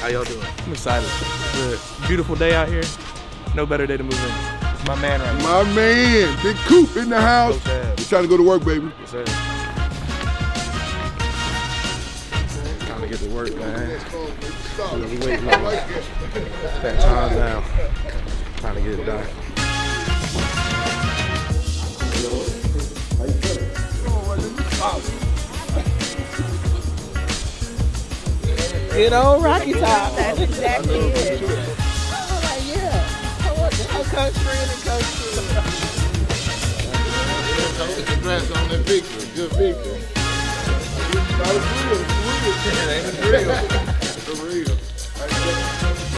How y'all doing? I'm excited. It's a beautiful day out here. No better day to move in. It's my man right now. My man, Big Coop in the house. We're trying to go to work, baby. Yes, sir. Time to get to work, man. We waiting on that time down. Time to get it done. Good old Rocky Top. That's exactly it. Oh, like, yeah. Coach Fred and Coach Fred. Congrats on that victory. Good victory. That was real. It ain't real.